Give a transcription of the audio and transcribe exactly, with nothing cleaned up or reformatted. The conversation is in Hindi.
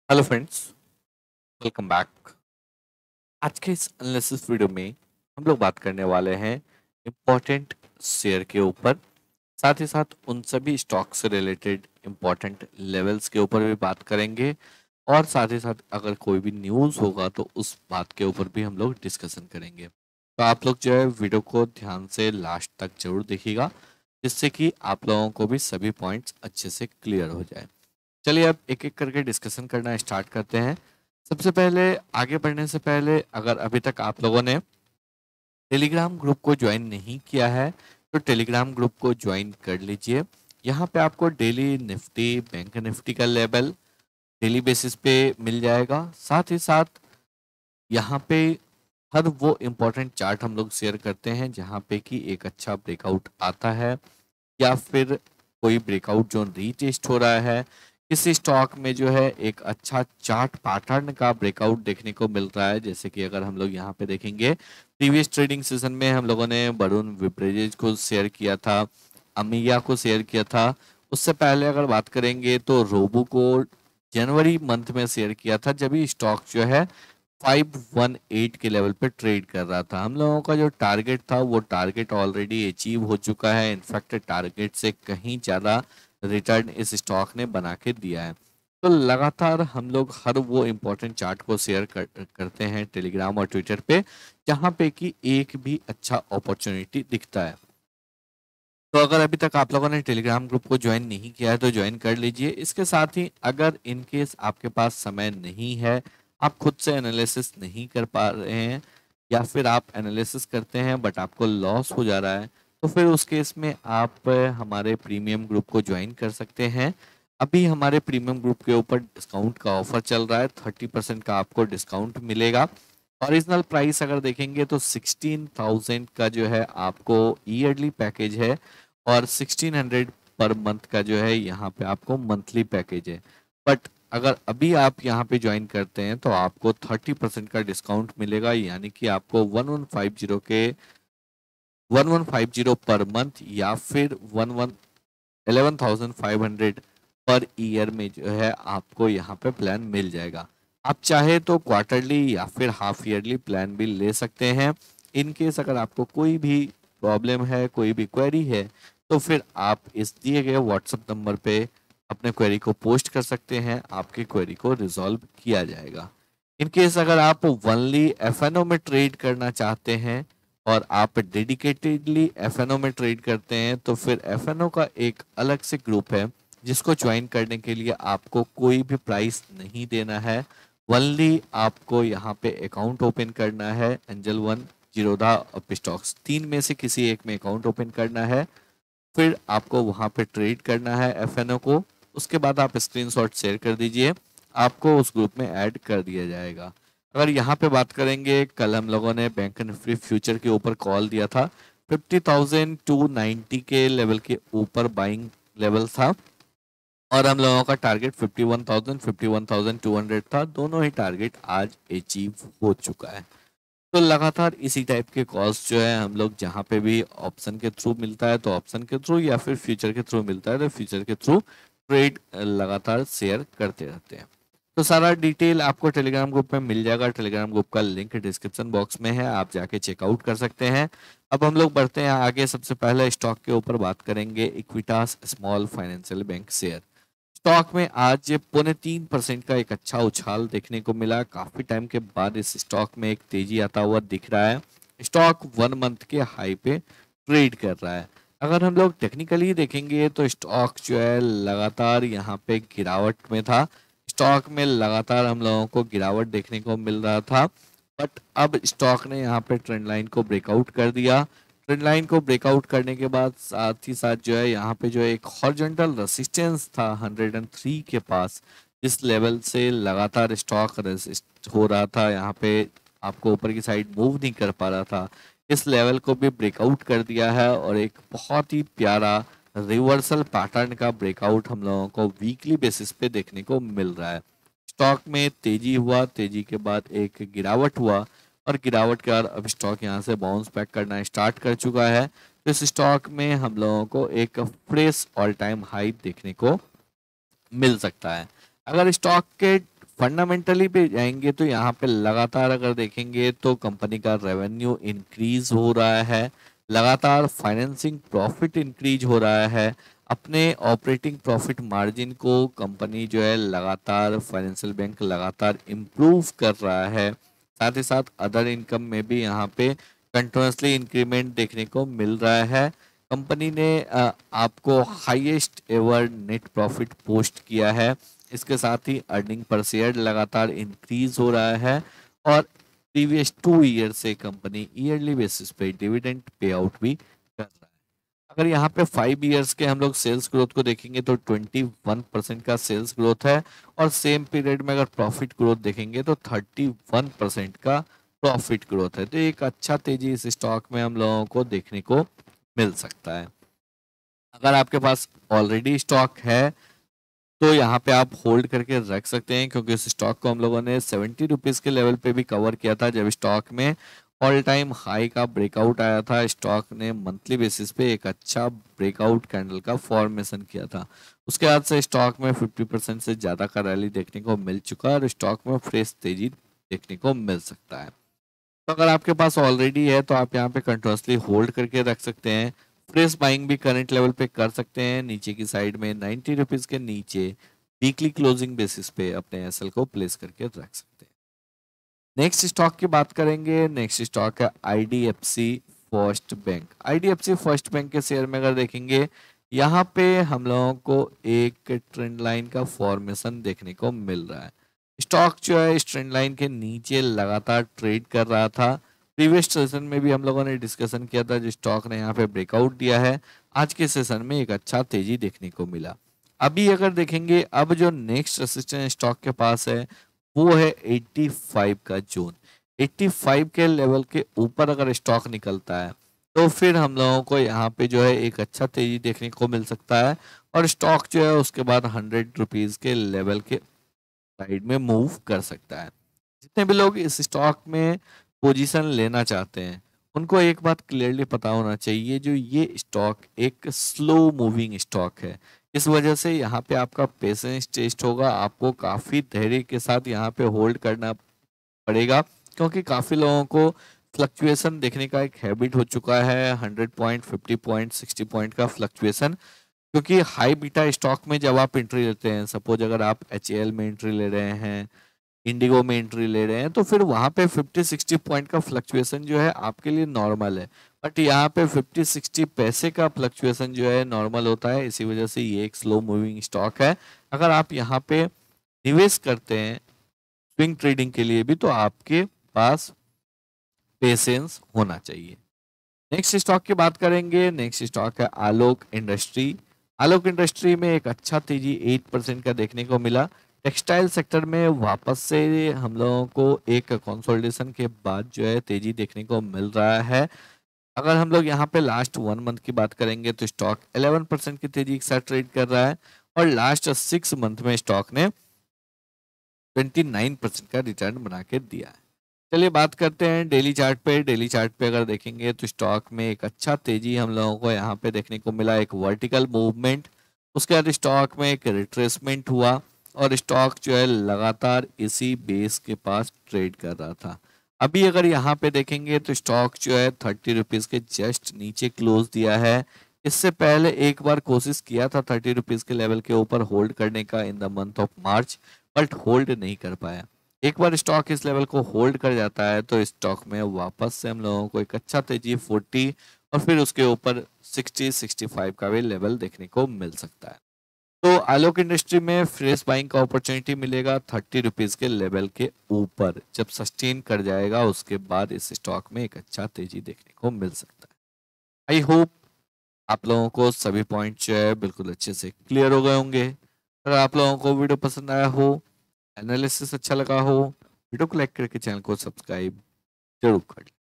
Hello friends, welcome back. आज के इस एनालिसिस वीडियो में हम लोग बात करने वाले हैं इम्पोर्टेंट शेयर के ऊपर। साथ ही साथ उन सभी स्टॉक से रिलेटेड इम्पोर्टेंट लेवल्स के ऊपर भी बात करेंगे और साथ ही साथ अगर कोई भी न्यूज़ होगा तो उस बात के ऊपर भी हम लोग डिस्कशन करेंगे। तो आप लोग जो है वीडियो को ध्यान से लास्ट तक जरूर देखिएगा, जिससे कि आप लोगों को भी सभी पॉइंट्स अच्छे से क्लियर हो जाए। चलिए अब एक एक करके डिस्कशन करना स्टार्ट करते हैं। सबसे पहले आगे बढ़ने से पहले अगर अभी तक आप लोगों ने टेलीग्राम ग्रुप को ज्वाइन नहीं किया है तो टेलीग्राम ग्रुप को ज्वाइन कर लीजिए। यहाँ पे आपको डेली निफ्टी बैंक निफ्टी का लेवल डेली बेसिस पे मिल जाएगा। साथ ही साथ यहाँ पे हर वो इम्पोर्टेंट चार्ट हम लोग शेयर करते हैं जहाँ पे कि एक अच्छा ब्रेकआउट आता है या फिर कोई ब्रेकआउट जोन रीटेस्ट हो रहा है। किसी स्टॉक में जो है एक अच्छा चार्ट पैटर्न का ब्रेकआउट देखने को मिल रहा है। जैसे कि अगर हम लोग यहाँ पे देखेंगे, प्रीवियस ट्रेडिंग सेशन में हम लोगों ने वरुण विब्रेजेज को शेयर किया था, अमिया को शेयर किया था। उससे पहले अगर बात करेंगे तो रोबो को जनवरी मंथ में शेयर किया था, जब भी स्टॉक जो है फाइव वन एट के लेवल पे ट्रेड कर रहा था। हम लोगों का जो टारगेट था वो टारगेट ऑलरेडी अचीव हो चुका है। इनफैक्ट टारगेट से कहीं ज़्यादा रिटर्न इस स्टॉक ने बना के दिया है। तो लगातार हम लोग हर वो इम्पोर्टेंट चार्ट को शेयर कर, करते हैं टेलीग्राम और ट्विटर पे, जहाँ पे कि एक भी अच्छा अपॉर्चुनिटी दिखता है। तो अगर अभी तक आप लोगों ने टेलीग्राम ग्रुप को ज्वाइन नहीं किया है तो ज्वाइन कर लीजिए। इसके साथ ही अगर इन केस आपके पास समय नहीं है, आप खुद से एनालिसिस नहीं कर पा रहे हैं या फिर आप एनालिसिस करते हैं बट आपको लॉस हो जा रहा है, तो फिर उस केस में आप हमारे प्रीमियम ग्रुप को ज्वाइन कर सकते हैं। अभी हमारे प्रीमियम ग्रुप के ऊपर डिस्काउंट का ऑफर चल रहा है, थर्टी परसेंट का आपको डिस्काउंट मिलेगा। ओरिजिनल प्राइस अगर देखेंगे तो सिक्सटीन थाउजेंड का जो है आपको ईयरली पैकेज है और सिक्सटीन हंड्रेड पर मंथ का जो है यहाँ पे आपको मंथली पैकेज है। बट अगर अभी आप यहाँ पे ज्वाइन करते हैं तो आपको थर्टी परसेंट का डिस्काउंट मिलेगा, यानी कि आपको वन वन फाइव जीरो के वन वन फाइव जीरो पर मंथ या फिर one one eleven thousand five hundred पर ईयर में जो है आपको यहाँ पे प्लान मिल जाएगा। आप चाहे तो क्वार्टरली या फिर हाफ ईयरली प्लान भी ले सकते हैं। इन केस अगर आपको कोई भी प्रॉब्लम है, कोई भी क्वेरी है, तो फिर आप इस दिए गए व्हाट्सएप नंबर पे अपने क्वेरी को पोस्ट कर सकते हैं, आपकी क्वेरी को रिजॉल्व किया जाएगा। इन केस अगर आप वनली एफ एन ओ में ट्रेड करना चाहते हैं और आप डेडिकेटेडली एफ एन ओ में ट्रेड करते हैं, तो फिर एफ एन ओ का एक अलग से ग्रुप है जिसको ज्वाइन करने के लिए आपको कोई भी प्राइस नहीं देना है। वनली आपको यहाँ पे अकाउंट ओपन करना है, एंजल वन, जीरोधा और पिस्टॉक्स, तीन में से किसी एक में अकाउंट ओपन करना है। फिर आपको वहाँ पे ट्रेड करना है एफ एन ओ को। उसके बाद आप स्क्रीनशॉट शेयर कर दीजिए, आपको उस ग्रुप में ऐड कर दिया जाएगा। अगर यहाँ पे बात करेंगे, कल हम लोगों ने बैंक निफ्टी फ्यूचर के ऊपर कॉल दिया था, फिफ्टी थाउजेंड टू नाइन्टी के लेवल के ऊपर बाइंग लेवल था और हम लोगों का target fifty one thousand fifty one thousand two hundred था। दोनों ही टारगेट आज अचीव हो चुका है। तो लगातार इसी टाइप के कॉल्स जो है हम लोग जहाँ पे भी ऑप्शन के थ्रू मिलता है तो ऑप्शन के थ्रू या फिर फ्यूचर के थ्रू मिलता है तो फ्यूचर के थ्रू ट्रेड लगातार शेयर करते रहते हैं। तो सारा डिटेल आपको टेलीग्राम ग्रुप में मिल जाएगा। टेलीग्राम ग्रुप का लिंक डिस्क्रिप्शन बॉक्स में है, आप जाके चेकआउट कर सकते हैं। अब हम लोग बढ़ते हैं आगे। सबसे पहले स्टॉक के ऊपर बात करेंगे, Equitas small financial bank share. Stock में आज पौने तीन परसेंट का एक अच्छा उछाल देखने को मिला। काफी टाइम के बाद इस स्टॉक में एक तेजी आता हुआ दिख रहा है। स्टॉक वन मंथ के हाई पे ट्रेड कर रहा है। अगर हम लोग टेक्निकली देखेंगे तो स्टॉक जो है लगातार यहाँ पे गिरावट में था। स्टॉक में लगातार हम लोगों को गिरावट देखने को मिल रहा था, बट अब स्टॉक ने यहाँ पे ट्रेंड लाइन को ब्रेकआउट कर दिया। ट्रेंड लाइन को ब्रेकआउट करने के बाद साथ ही साथ जो है यहाँ पे जो एक हॉरिजॉन्टल रेसिस्टेंस था हंड्रेड एंड थ्री के पास, जिस लेवल से लगातार स्टॉक रेसिस्ट हो रहा था, यहाँ पे आपको ऊपर की साइड मूव नहीं कर पा रहा था। इस लेवल को भी ब्रेकआउट कर दिया है और एक बहुत ही प्यारा रिवर्सल पैटर्न का ब्रेकआउट हम लोगों को वीकली बेसिस पे देखने को मिल रहा है। स्टॉक में तेजी हुआ, तेजी के बाद एक गिरावट हुआ और गिरावट के बाद अब स्टॉक यहाँ से बाउंस बैक करना स्टार्ट कर चुका है। तो इस स्टॉक में हम लोगों को एक फ्रेश ऑल टाइम हाई देखने को मिल सकता है। अगर स्टॉक के फंडामेंटली पे जाएंगे तो यहाँ पे लगातार अगर देखेंगे तो कंपनी का रेवेन्यू इंक्रीज हो रहा है, लगातार फाइनेंसिंग प्रॉफिट इंक्रीज हो रहा है, अपने ऑपरेटिंग प्रॉफिट मार्जिन को कंपनी जो है लगातार फाइनेंशियल बैंक लगातार इम्प्रूव कर रहा है। साथ ही साथ अदर इनकम में भी यहाँ पे कंटिन्यूसली इंक्रीमेंट देखने को मिल रहा है। कंपनी ने अ, आपको highest ever net profit post किया है। इसके साथ ही अर्निंग पर शेयर लगातार इंक्रीज हो रहा है और प्रीवियस टू ईयर से कंपनी ईयरली बेसिस पे डिविडेंड पे आउट भी कर रहा है। अगर यहाँ पे फाइव ईयर्स के हम लोग सेल्स ग्रोथ को देखेंगे तो ट्वेंटी वन परसेंट का सेल्स ग्रोथ है और सेम पीरियड में अगर प्रॉफिट ग्रोथ देखेंगे तो थर्टी वन परसेंट का प्रॉफिट ग्रोथ है। तो एक अच्छा तेजी इस स्टॉक में हम लोगों को देखने को मिल सकता है। अगर आपके पास ऑलरेडी स्टॉक है तो यहाँ पे आप होल्ड करके रख सकते हैं, क्योंकि इस स्टॉक को हम लोगों ने सेवेंटी रुपीज़ के लेवल पे भी कवर किया था जब स्टॉक में ऑल टाइम हाई का ब्रेकआउट आया था। स्टॉक ने मंथली बेसिस पे एक अच्छा ब्रेकआउट कैंडल का फॉर्मेशन किया था। उसके बाद से स्टॉक में फिफ्टी परसेंट से ज़्यादा का रैली देखने को मिल चुका है और स्टॉक में फ्रेश तेजी देखने को मिल सकता है। तो अगर आपके पास ऑलरेडी है तो आप यहाँ पे कंटिन्यूसली होल्ड करके रख सकते हैं। फ्रेश बाइंग भी करंट लेवल पे कर सकते हैं। नीचे की साइड में नाइन्टी रुपीज के नीचे वीकली क्लोजिंग बेसिस पे अपने एसएल को प्लेस करके रख सकते हैं। नेक्स्ट स्टॉक की बात करेंगे। नेक्स्ट स्टॉक है IDFC first bank. IDFC first bank के शेयर में अगर देखेंगे यहाँ पे हम लोगों को एक ट्रेंड लाइन का फॉर्मेशन देखने को मिल रहा है। स्टॉक जो है इस ट्रेंड लाइन के नीचे लगातार ट्रेड कर रहा था। प्रीवियस सेशन में भी हम लोगों ने डिस्कशन किया था, जो स्टॉक ने यहाँ पे ब्रेकआउट दिया है। आज के सेशन में एक अच्छा तेजी देखने को मिला। अभी अगर देखेंगे अब जो नेक्स्ट रेजिस्टेंस स्टॉक के पास है वो है पचासी का जोन। पचासी के लेवल के ऊपर अगर स्टॉक निकलता है तो फिर हम लोगों को यहाँ पे जो है एक अच्छा तेजी देखने को मिल सकता है और स्टॉक जो है उसके बाद हंड्रेड रुपीज के लेवल के साइड में मूव कर सकता है। जितने भी लोग इस स्टॉक में पोजीशन लेना चाहते हैं उनको एक बात क्लियरली पता होना चाहिए, जो ये स्टॉक एक स्लो मूविंग स्टॉक है। इस वजह से यहाँ पे आपका पेशेंस टेस्ट होगा। आपको काफ़ी धैर्य के साथ यहाँ पे होल्ड करना पड़ेगा, क्योंकि काफ़ी लोगों को फ्लक्चुएशन देखने का एक हैबिट हो चुका है। Hundred point, fifty point, sixty point का फ्लक्चुएशन, क्योंकि हाई बीटा स्टॉक में जब आप एंट्री लेते हैं, सपोज अगर आप एच में एंट्री ले रहे हैं, इंडिगो में एंट्री ले रहे हैं, तो फिर वहाँ पे फिफ्टी सिक्सटी पॉइंट का फ्लक्चुएशन जो है आपके लिए नॉर्मल है। बट यहाँ पे फिफ्टी सिक्सटी पैसे का फ्लक्चुएशन जो है नॉर्मल होता है। इसी वजह से ये एक स्लो मूविंग स्टॉक है। अगर आप यहाँ पे निवेश करते हैं स्विंग ट्रेडिंग के लिए भी तो आपके पास पेशेंस होना चाहिए। नेक्स्ट स्टॉक की बात करेंगे। नेक्स्ट स्टॉक है आलोक इंडस्ट्री। आलोक इंडस्ट्री में एक अच्छा तेजी एट परसेंट का देखने को मिला। टेक्सटाइल सेक्टर में वापस से हम लोगों को एक कंसोलिडेशन के बाद जो है तेजी देखने को मिल रहा है। अगर हम लोग यहाँ पे लास्ट वन मंथ की बात करेंगे तो स्टॉक इलेवन परसेंट की तेजी के साथ ट्रेड कर रहा है और लास्ट सिक्स मंथ में स्टॉक ने ट्वेंटी नाइन परसेंट का रिटर्न बना के दिया है। चलिए बात करते हैं डेली चार्ट पे। डेली चार्ट पे अगर देखेंगे तो स्टॉक में एक अच्छा तेजी हम लोगों को यहाँ पे देखने को मिला, एक वर्टिकल मूवमेंट। उसके बाद स्टॉक में एक रिट्रेसमेंट हुआ और स्टॉक जो है लगातार इसी बेस के पास ट्रेड कर रहा था। अभी अगर यहाँ पे देखेंगे तो स्टॉक जो है थर्टी रुपीज के जस्ट नीचे क्लोज दिया है। इससे पहले एक बार कोशिश किया था थर्टी रुपीज के लेवल के ऊपर होल्ड करने का in the month of March, but hold नहीं कर पाया। एक बार स्टॉक इस लेवल को होल्ड कर जाता है तो स्टॉक में वापस से हम लोगों को एक अच्छा तेजी फोर्टी और फिर उसके ऊपर सिक्सटी सिक्सटी फाइव का भी लेवल देखने को मिल सकता है। तो आलोक इंडस्ट्री में फ्रेश बाइंग का अपॉर्चुनिटी मिलेगा थर्टी रुपीज के लेवल के ऊपर। जब सस्टेन कर जाएगा उसके बाद इस स्टॉक में एक अच्छा तेजी देखने को मिल सकता है। आई होप आप लोगों को सभी पॉइंट जो है बिल्कुल अच्छे से क्लियर हो गए होंगे। अगर आप लोगों को वीडियो पसंद आया हो, एनालिसिस अच्छा लगा हो, वीडियो को लाइक करके चैनल को सब्सक्राइब जरूर कर लें।